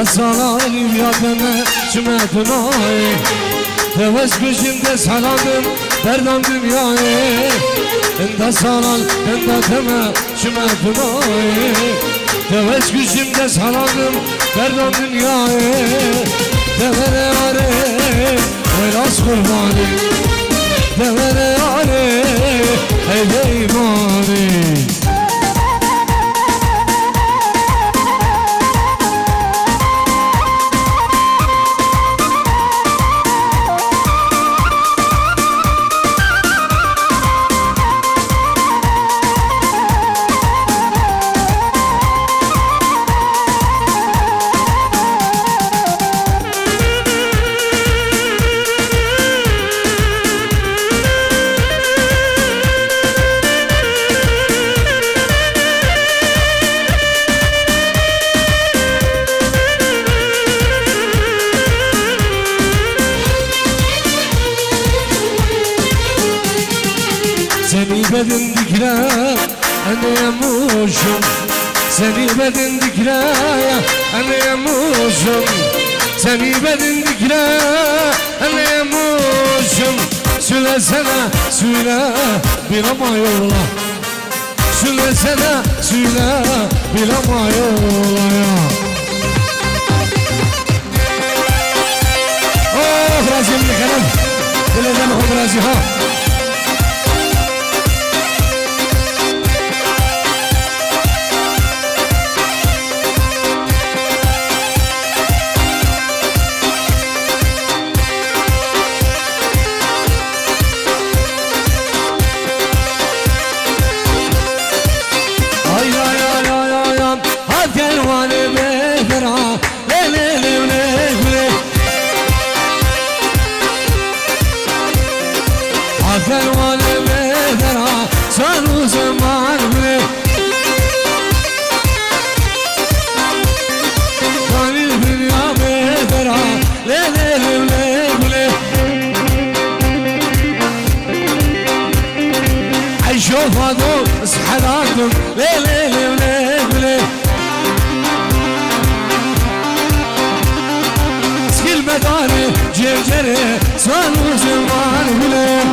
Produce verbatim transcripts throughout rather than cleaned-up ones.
سالانیم یادمه چمتونای دوز کشیم دست حلالم بردم dünyayı Enda salan enda deme çimətünayı Devez küşüm dest halalım berdam dünyayı Devere yâre oylas kurbanı Devere yâre eyle imanı Seni bedin dikre anlayamuşum Seni bedin dikre anlayamuşum Seni bedin dikre anlayamuşum Söylesene söyle bir ama yolla Söylesene söyle bir ama yolla ya Oh razıyım ne kadar Dileden okum razı ha Fermanı bedera sanu zaman bile Kanil dünya bedera le le le le bile Ayşofadu ıshadatım le le le le bile Skil medarı cevcere sanu zaman bile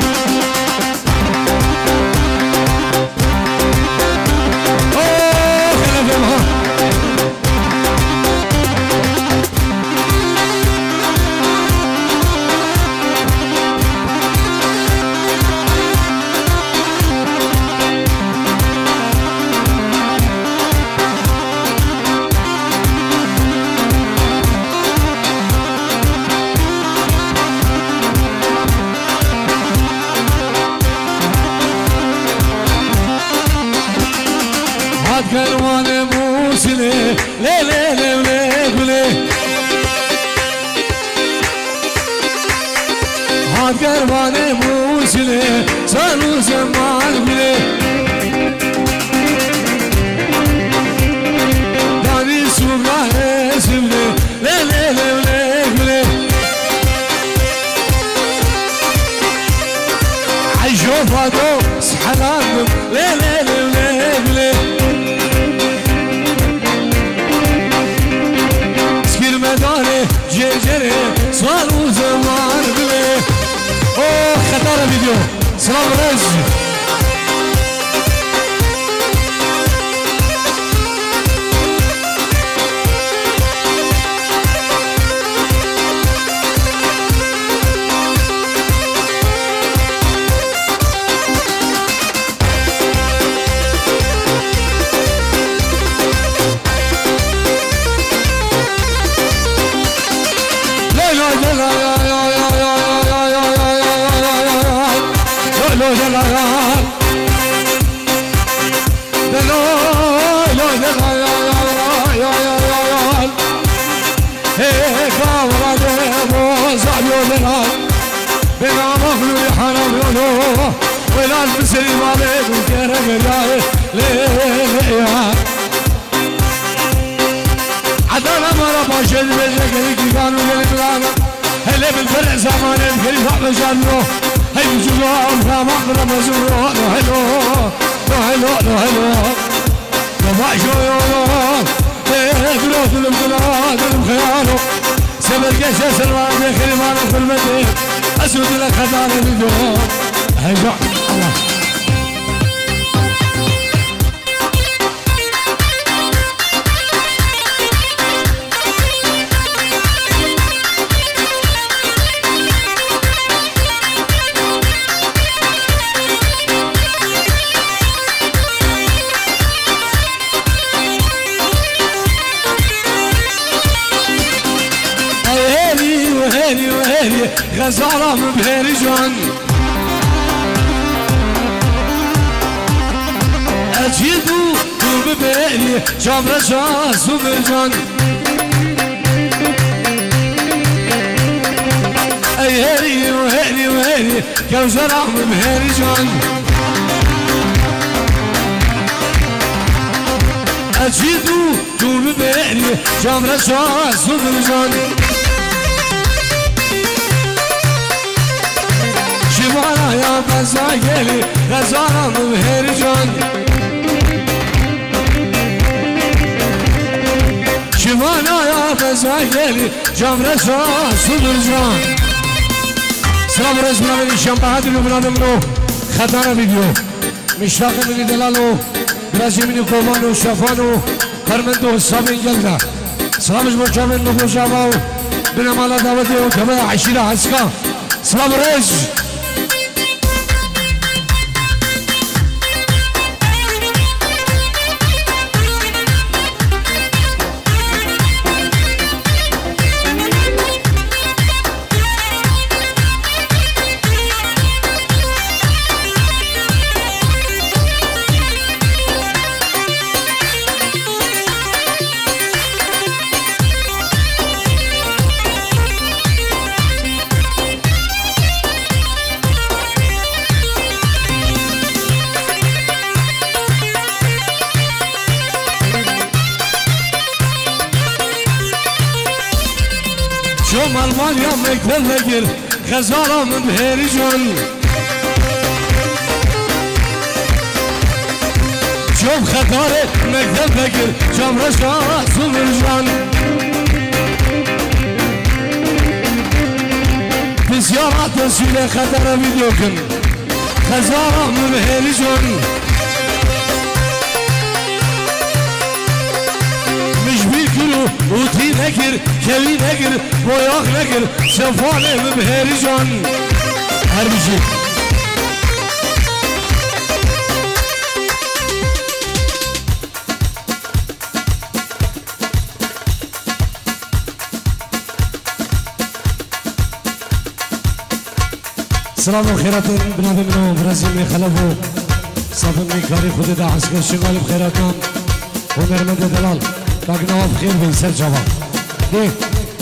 Kervanı musili le le le le bile Had kervanı musili sanu zaman bile Dani suga esimli le le le le bile Ayşofadu s'halanım le le le le bile مداره جرجره صاروا زمان بله اوه خطر فيديو سلام رز ولا المسري مالك وكرم الراي ليه عدانا مرة باشد بجك اللي كانوا للبلانا هلا بالفرع زمان الكريم حق جانو هاي بجوام كما اقرا مزورو هلو هلو هلو هلو ما شو يوم دروس البلاد الخيانو سبر كشة سلوان بخرمان فرمته أسود لك خدان الدو هجع الله غزالة من بهيري جان أجيدو تو ببهيري جامرة شاس ومرجان أي هيري وهيري وهيري كوزرة من بهيري جان أجيدو تو ببهيري جامرة شاس ومرجان شوانا يا بزاقلي غزانا مبهرجان شوانا يا بزاقلي جامرة شاس ومرجان سلام رزمنا من الشمبهات اللي بنا منو خدانا فيديو مشتاق من دلالو برازي من كومانو شافانو فرمندو السابين جلدا سلام جمع من نبو شافاو بنا مالا دعوتي وكما عشيرة حسكا سلام رز شوم ألمانيا مكتب لقر غزالة من بهيري جان شوم خطاري مكتب لقر جامرة شاس ومرجان في زيارات وسيلة خطارة فيديوكن غزالة من بهيري جان وتي نكر كوي نكر بوياق نكر شفانه ببهيري جان هربشي سلام و خیرات بنابه منو برازیل می خلفو صافم می کاری خود دا عسکر شمال بخیراتان هنرمند دلال باقنا بخير بيسر جواب دي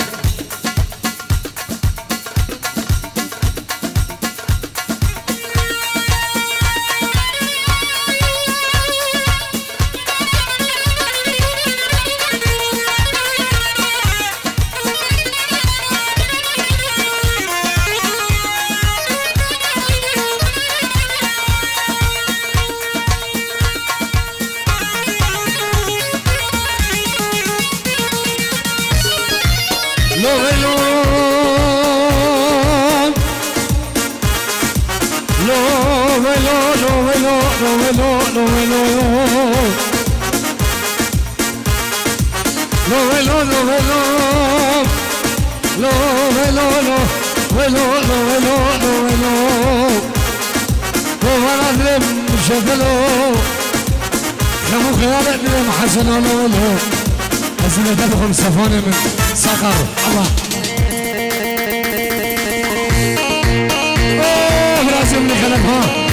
صفانة من صقر الله اوه براسم اللي خلفها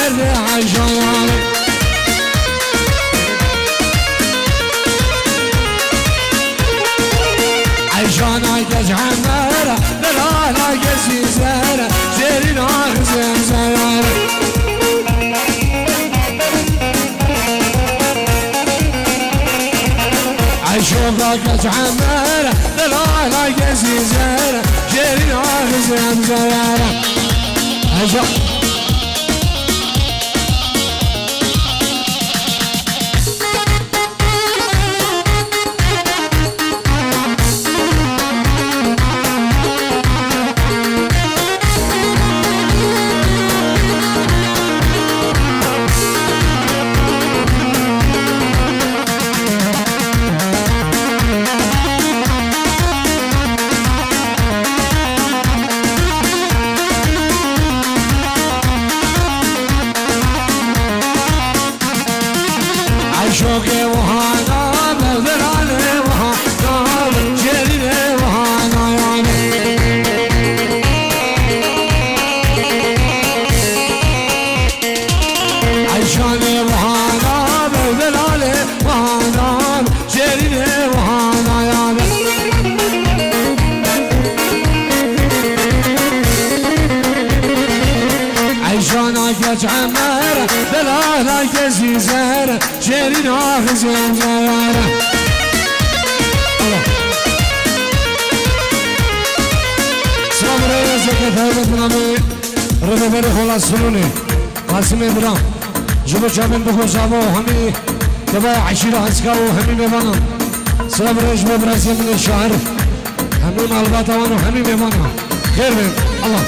مرد عجان عجانا كجعمرة دلالا كزيزارة جيرنا زمزارة عشوقا كجعمرة دلالا كزيزارة جيرنا زمزارة عجانا شوقي وهانا بذراني وهانا جريني وهانا يعني عشاني وهانا بذراني وهانا جريني وهانا يعني عشانك يجعمر دلالك يزيزر جرينا خزين زيارة سلام رئيسك ثابت نامي رضا بري خلاص سنوني قاسم ابرام جبو شابن بخو شابو همي تبا عشيرة هسكاو همي ميمانا سلام رئيس ببراسي من الشهر همي مالباتا وانو همي ميمانا خير بين الله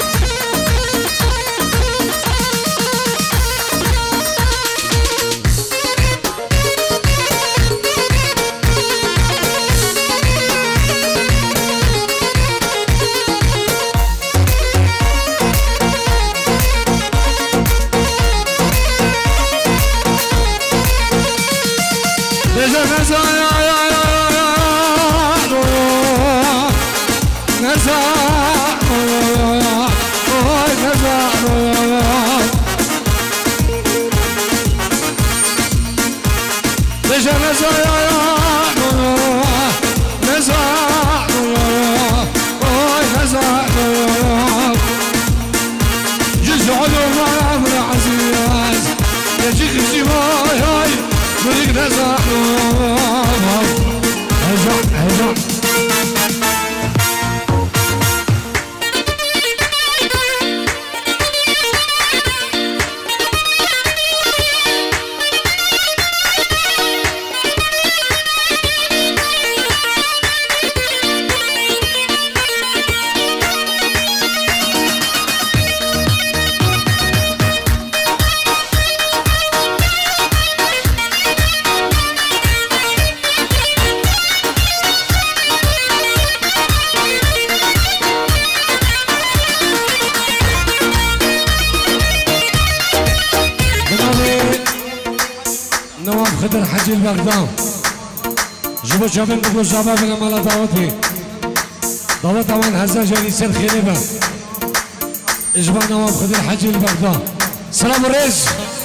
خدر حجي البغداد جبو شابن بقول شباب لما لا دعوتي دعوت اوان هزا جاني سر خيربه اجبا نواب خدر حجي البغداد سلام الرئيس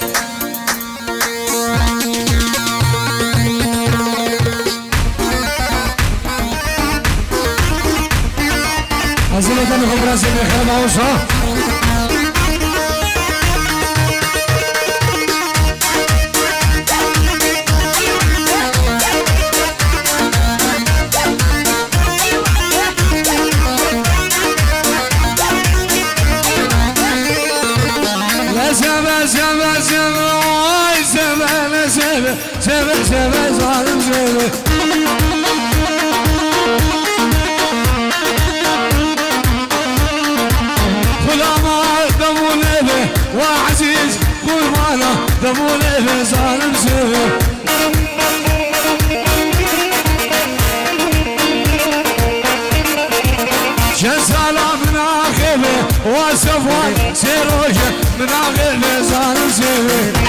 أزيلة دمي خبراسي من خير معوش ها سبع سبع ظالم سبع غلاما دمو ليبه وعزيز قربانا دمو ليبه ظالم سبع شسالة من آخبه وصفوان سيروجه من آخبه ظالم سبع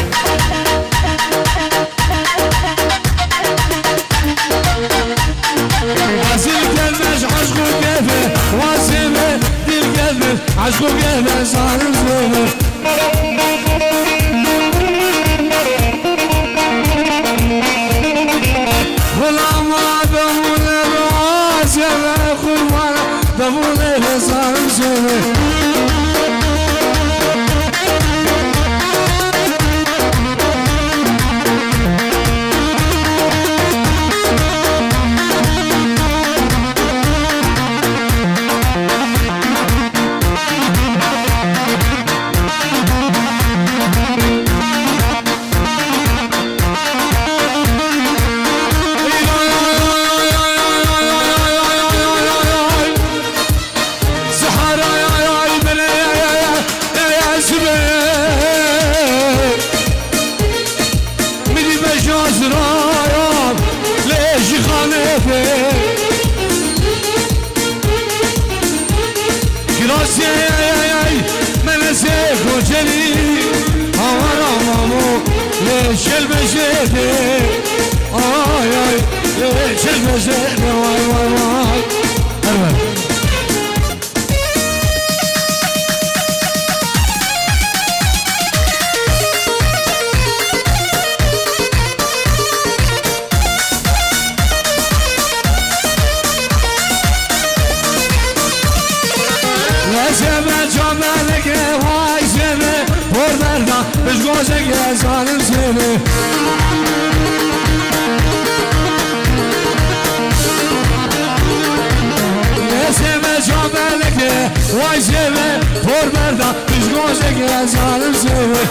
عشقو قلبي صار زوبه زرايا ليش خانته كراسي من سيف وجلي هوا مامو ليش البجيتي آي آي ليش البجيتي واي واي واي أربع زمه جاملك وای زمه پردرنا بش گوزه گزانم زمه زمه جاملك وای زمه پردرنا بش گوزه گزانم زمه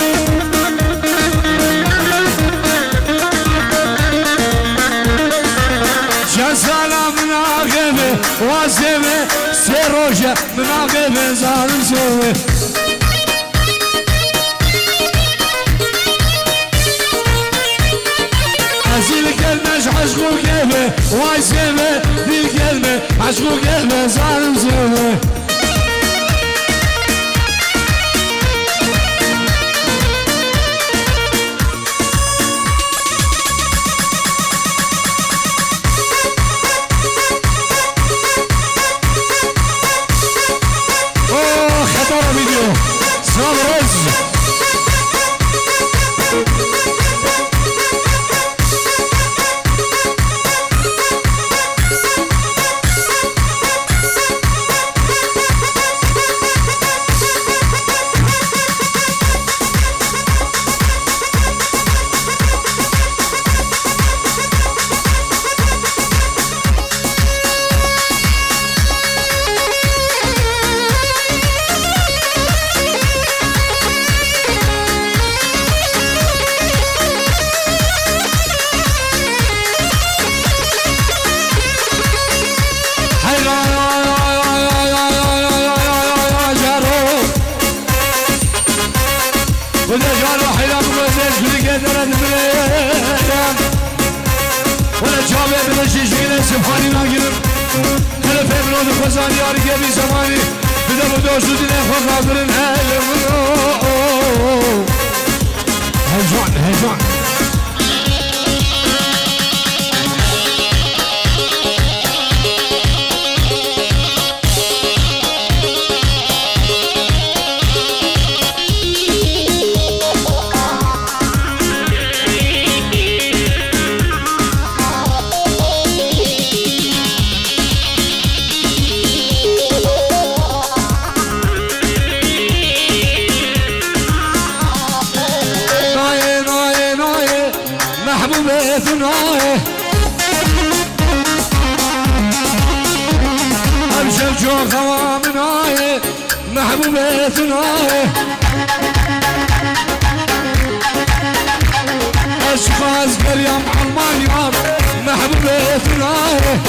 جزالا مناغمه وازمه سروجه مناغمه زالم زوه ازيل كلمه عشقو قلبه وازمه ذي كلمه عشقو قلبه زالم زوه سبحانی نگیرم هل فهمون و خزانی یاری که بی زمانی بده بودو شدی نخواه قابلن هلمون هجوان هجوان محبوبتناي أبشر جو خوامناي محبوبتناي أشخاص قريم عالمانيا محبوبتناي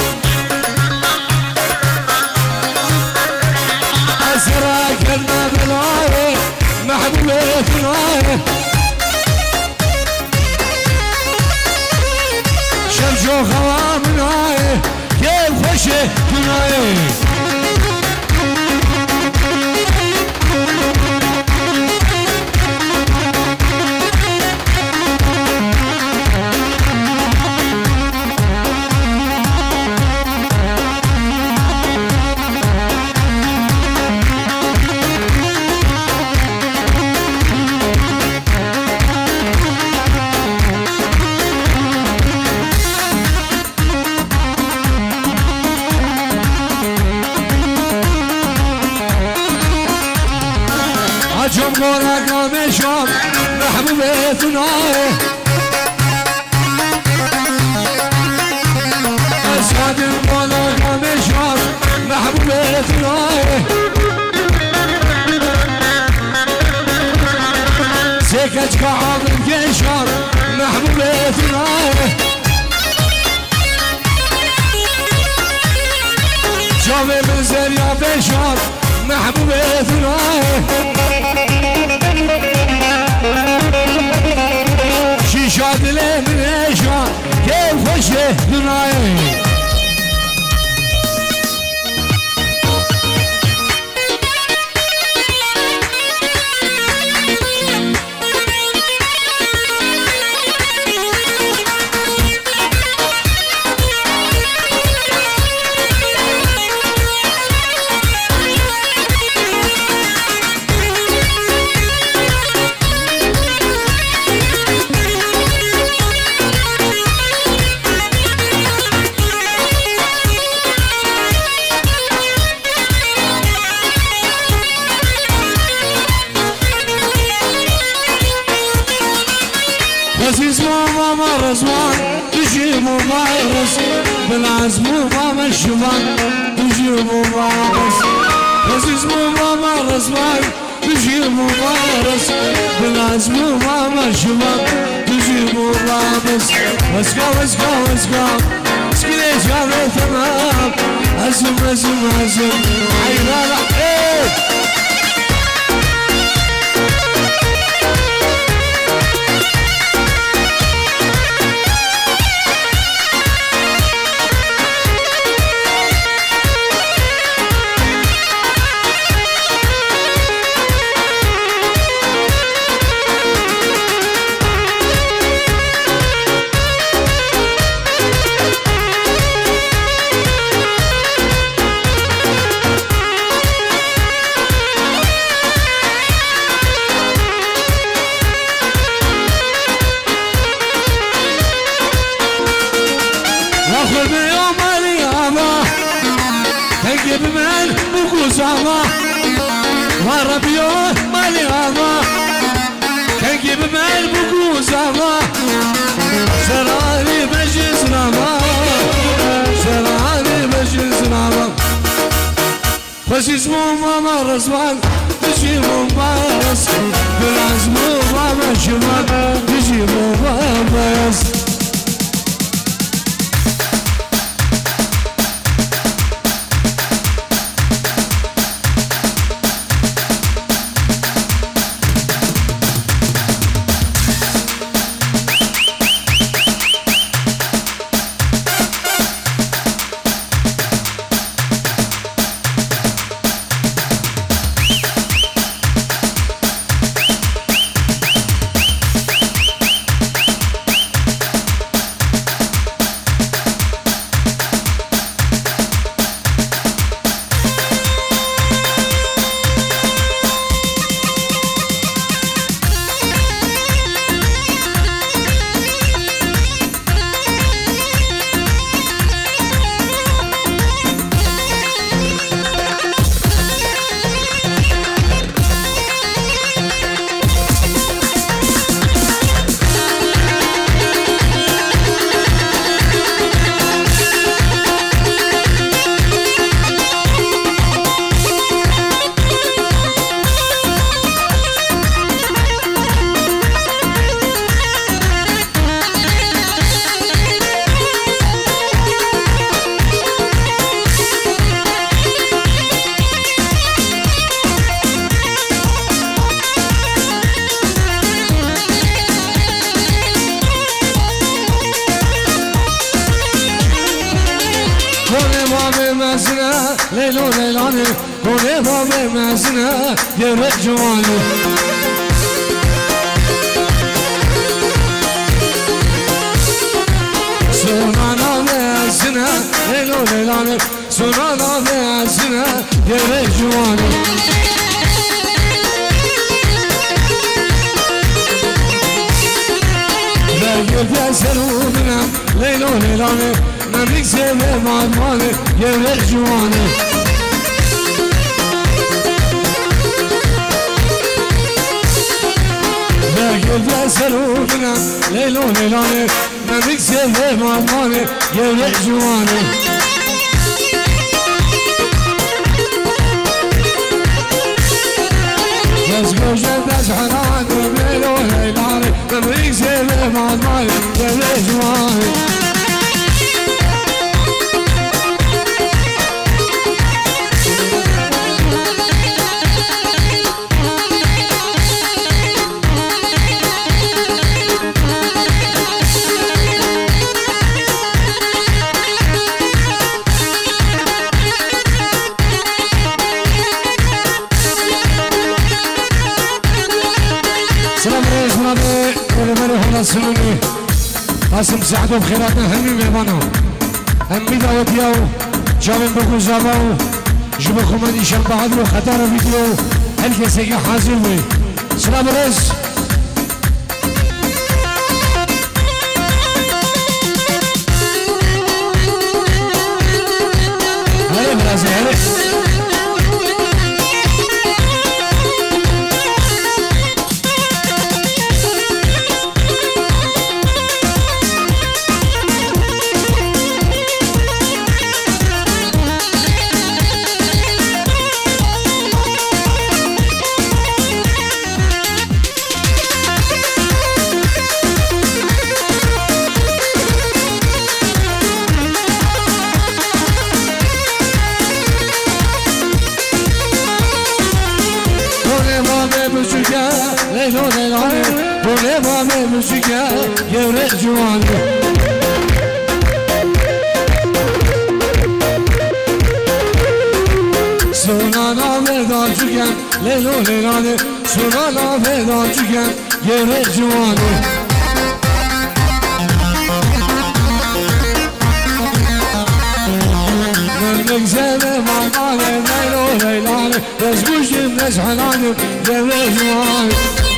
أسرك المبلاي محبوبتناي شو خوامناي كيف خشي كناي جم غورك ومشوم محبوبتناي أسعد غورك ومشوم محبوبتناي سكت كعب الجيشار محبوبتناي جوي من زريا بشار محبوبتناي شيشات ليه من اشوان كيف وشه دناي عزيز ماما رزوان تجي مبارس بالعزم ماما الشبان تجي مبارس عزيز ماما رزوان تجي مبارس بالعزم ماما الشبان تجي مبارس اسقى اسقى اسقى اسقى جاب تمام ازم ازم ازم عينا ايه بمن بكوزاما وربيو مالياما كنجي بمن بكوزاما شراني بجزناما شراني بجزناما فشيزمو ماما رزوان تجي مبارس بالعزمو ماما شمال تجي مبارس ليلو ليلاني كوني بابي مازنا يرق جواني سونانا مازنا ليلو ليلاني سونانا مازنا يرق جواني باقي سلومنا ليلو ليلاني نملك سيبه مادماني يرق جواني باقي سلومنا ليلو ليلاني نملك سيبه مادماني يرق جواني يسقو جبس حراني ليلو ليلاني نملك سيبه مادماني يرق جواني قاسم سعد وبخيراتنا همي مهمانا همي دعوتيا جاوين بكو زاباو جبكو مدي شنبه عدلو خطار فيديو هل كسيكي حاضر بي سلام رز هلا برازي هلا ليلو ليلاني بولي بابي موسيقى يورق جواني سونانا فدا جوكن ليلو ليلاني سونانا فدا جوكن يورق جواني من زينة ماماني ليلو ليلاني بس قوشي بس حناني يورق جواني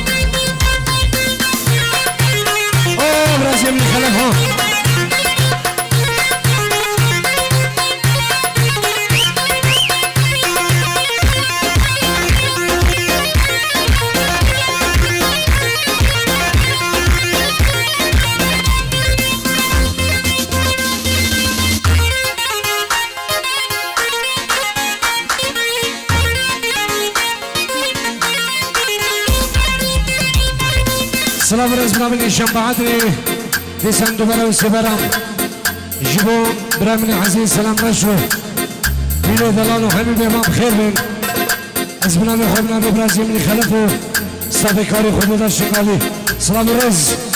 براسي من خلفها سلام رز برامن الشنبه عدري ديسان دوباره وسبرام جبو برامن عزيز سلام رشو بيلو دلالو حبيبي امام خير بين اسمنا بحبنا ببرازيل من خلفه صافي كاري خدود الشقالي سلام رز